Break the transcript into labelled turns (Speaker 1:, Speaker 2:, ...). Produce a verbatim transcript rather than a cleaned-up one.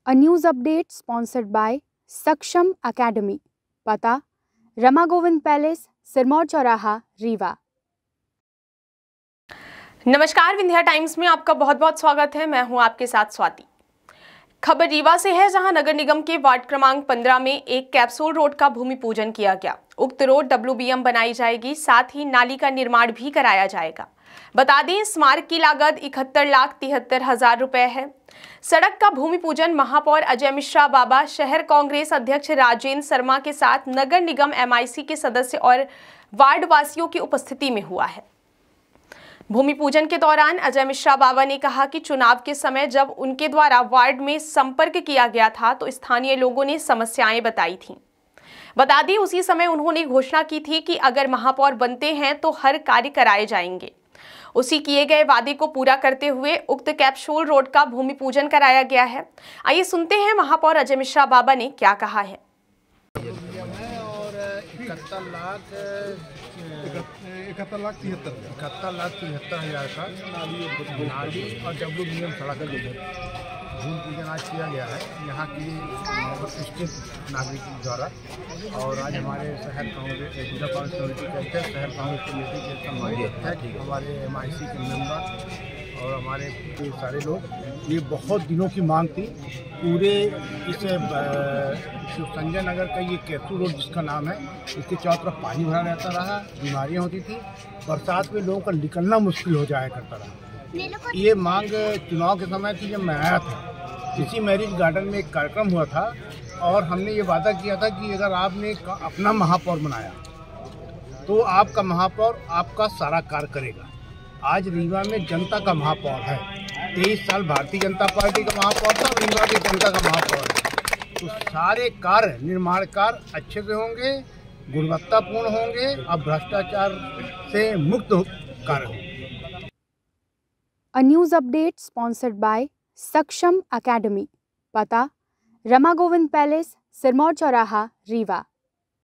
Speaker 1: A news update sponsored by Saksham Academy. पता Rama Govind palace, Sirmaur चौराहा, रीवा।
Speaker 2: नमस्कार, विंध्या टाइम्स में आपका बहुत बहुत स्वागत है। मैं हूं आपके साथ स्वाति। खबर रीवा से है, जहां नगर निगम के वार्ड क्रमांक पंद्रह में एक कैप्सूल रोड का भूमि पूजन किया गया। उक्त रोड डब्ल्यू बी एम बनाई जाएगी, साथ ही नाली का निर्माण भी कराया जाएगा। बता दें, इस मार्ग की लागत इकहत्तर लाख तिहत्तर हजार रुपए है। सड़क का भूमि पूजन महापौर अजय मिश्रा बाबा, शहर कांग्रेस अध्यक्ष राजेंद्र शर्मा के साथ नगर निगम एम आई सी के सदस्य और वार्ड वासियों की उपस्थिति में हुआ है। भूमि पूजन के दौरान अजय मिश्रा बाबा ने कहा कि चुनाव के समय जब उनके द्वारा वार्ड में संपर्क किया गया था तो स्थानीय लोगों ने समस्याएं बताई थीं। बता दें, उसी समय उन्होंने घोषणा की थी कि अगर महापौर बनते हैं तो हर कार्य कराए जाएंगे। उसी किए गए वादे को पूरा करते हुए उक्त कैप्सूल रोड का भूमि पूजन कराया गया है। आइए सुनते हैं महापौर अजय मिश्रा बाबा ने क्या कहा है।
Speaker 3: इकहत्तर लाख इकहत्तर लाख तिहत्तर इकहत्तर लाख तिहत्तर हजार का नाली और डब्ल्यू बी एम सड़क भूमि पूजन आज किया गया है यहाँ की प्रतिष्ठित नागरिक द्वारा। और आज हमारे शहर कांग्रेस जिला कांग्रेस कमेटी के अध्यक्ष, शहर कांग्रेस कमेटी के सम्मानित अध्यक्ष, हमारे एम आई सी के मेंबर और हमारे सारे लोग, ये बहुत दिनों की मांग थी। पूरे इस संजय नगर का ये कैप्सूल रोड जिसका नाम है, इसके चारों तरफ पानी भरा रहता रहा, बीमारियां होती थी, बरसात में लोगों का निकलना मुश्किल हो जाया करता रहा। ये मांग चुनाव के समय थी जब मैं आया था। इसी मैरिज गार्डन में एक कार्यक्रम हुआ था और हमने ये वादा किया था कि अगर आपने अपना महापौर बनाया तो आपका महापौर आपका सारा कार्य करेगा। आज रीवा में जनता का महापौर है। तेईस साल भारतीय जनता पार्टी का महापौर था, रीवा की जनता का महापौर है। तो सारे कार्य निर्माण कार्य अच्छे से होंगे, गुणवत्तापूर्ण होंगे और भ्रष्टाचार से मुक्त कार्य होंगे।
Speaker 1: A news update sponsored by Saksham Academy. पता रमा गोविंद पैलेस, सिरमौर चौराहा, रीवा।